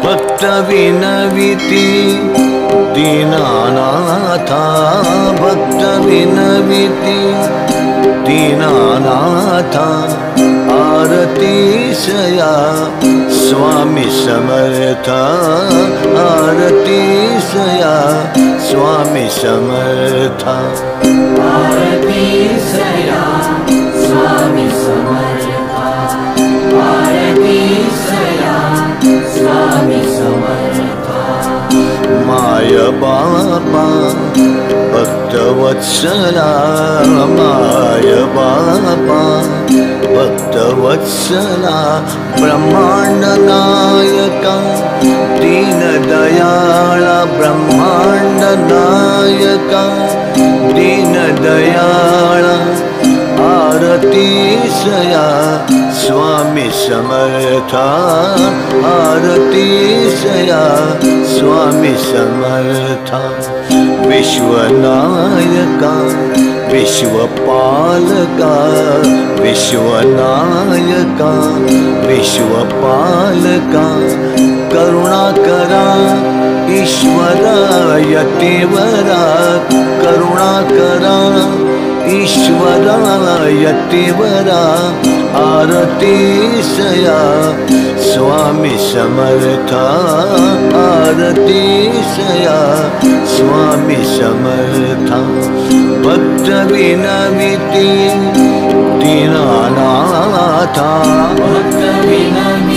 भक्त विनविति दीनानाथा, भक्त विनविति दीनानाथा, आरती सया स्वामी समर्था, आरती सया स्वामी समर्था, आरती सया स्वामी समर्था, आरती सया स्वामी समर्था। माय बापा भक्तवत्सला, माय बापा भक्तवत्सला, ब्रह्मांड नायका दीनदयाळा, ब्रह्मांड नायका दीनदयाळा, आरती सया स्वामी समर्था, आरती सया स्वामी समर्था। विश्वनायका विश्वपालका, विश्वनायका विश्वपालका, करुणाकरा ईश्वरा यतिवरा, करुणाकरा ईश्वरा यतिवरा, आरती सया स्वामी समर्था, आरती सया स्वामी समर्था। भक्त विनविति दीनानाथा, भक्त विनविति